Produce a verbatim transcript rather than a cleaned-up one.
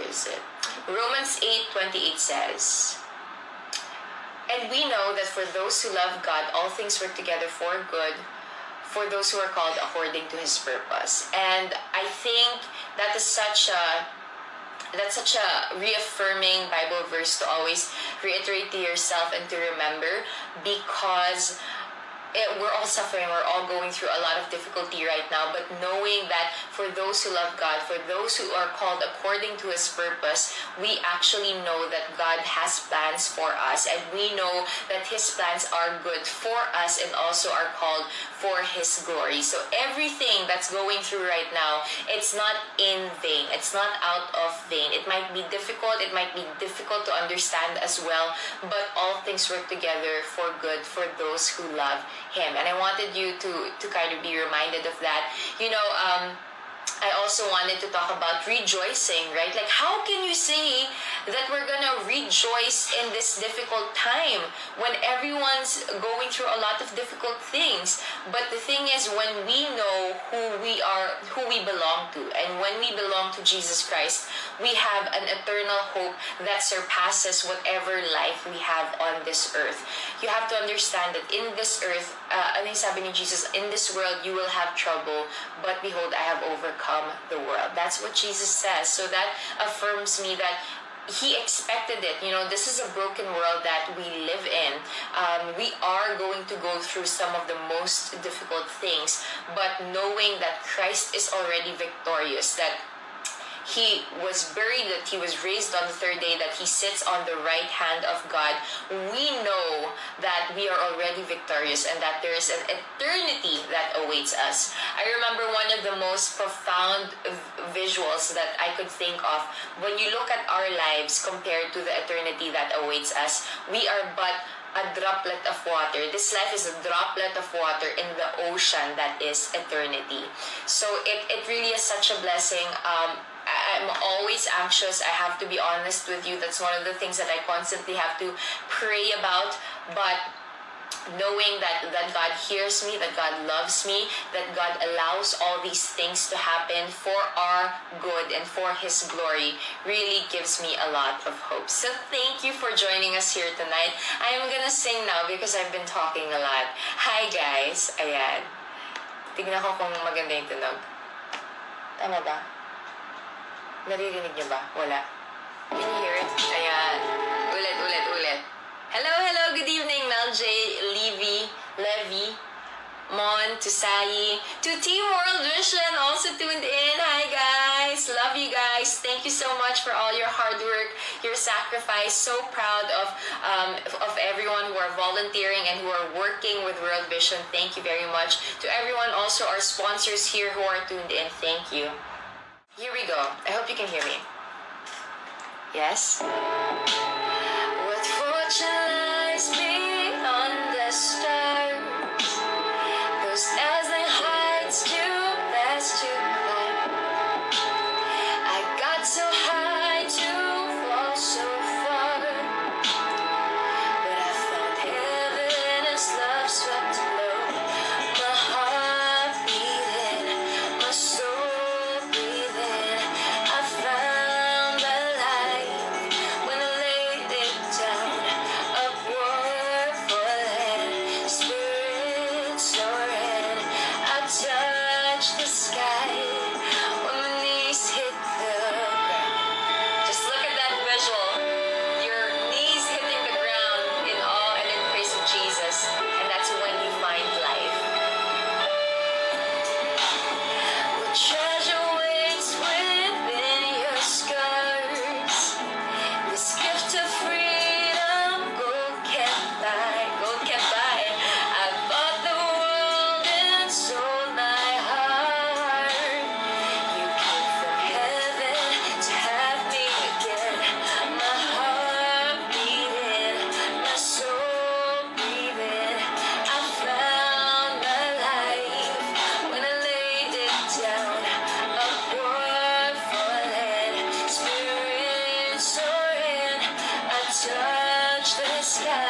is it? Romans eight twenty-eight says, and we know that for those who love God, all things work together for good, for those who are called according to His purpose. And I think that is such a that's such a reaffirming Bible verse to always reiterate to yourself and to remember, because It, we're all suffering, we're all going through a lot of difficulty right now, but knowing that for those who love God, for those who are called according to His purpose, we actually know that God has plans for us, and we know that His plans are good for us and also are called for His glory. So everything that's going through right now, it's not in vain, it's not out of vain. It might be difficult, it might be difficult to understand as well, but all things work together for good for those who love Him. And I wanted you to to kind of be reminded of that. You know, um, I also wanted to talk about rejoicing, right? Like, how can you say that we're gonna rejoice in this difficult time when everyone's going through a lot of difficult things? But the thing is, when we know who we are, who we belong to, and when we belong to Jesus Christ, we have an eternal hope that surpasses whatever life we have on this earth. You have to understand that in this earth, uh, ano yung sabi ni Jesus, in this world you will have trouble, but behold, I have overcome the world. That's what Jesus says. So that affirms me that He expected it. You know, this is a broken world that we live in. Um, we are going to go through some of the most difficult things, but knowing that Christ is already victorious, that He was buried, that He was raised on the third day, that He sits on the right hand of God, we know that we are already victorious and that there is an eternity that awaits us. I remember one of the most profound visuals that I could think of. When you look at our lives compared to the eternity that awaits us, we are but a droplet of water. This life is a droplet of water in the ocean that is eternity. So it, it really is such a blessing. Um, I'm always anxious. I have to be honest with you. That's one of the things that I constantly have to pray about. But knowing that, that God hears me, that God loves me, that God allows all these things to happen for our good and for His glory really gives me a lot of hope. So thank you for joining us here tonight. I am gonna sing now because I've been talking a lot. Hi guys. Ayan. Tignan ko kung maganda yung tunog. Tama ba? Naririnig niyo ba? Wala. Can you hear it? Ayan. Ulit, ulit, ulit. Hello, hello. Good evening, Mel J, Levy, Levy, Mon, Tusai, to Team World Vision also tuned in. Hi, guys. Love you guys. Thank you so much for all your hard work, your sacrifice. So proud of, um, of everyone who are volunteering and who are working with World Vision. Thank you very much. To everyone, also our sponsors here who are tuned in. Thank you. Here we go. I hope you can hear me. Yes? What fortune lies beyond the stars, those dazzling heights too vast to climb. I got so high to fall so far, but I found heaven as love swept low. My heart beating, my soul breathing. I found the light when I laid it down. Upward falling, spirit soaring. I touched the sky when my knees hit the ground. Just look at that visual. Your knees hitting the ground in awe and in praise of Jesus. And that's when you find life. What treasure waits within your scars? This gift of freedom, gold can't buy, gold can't buy. I bought the world and sold my heart. You came from heaven to have me again. My heart beating, my soul breathing. I found my life when I laid it down. Upward falling, spirit soaring. I touched the sky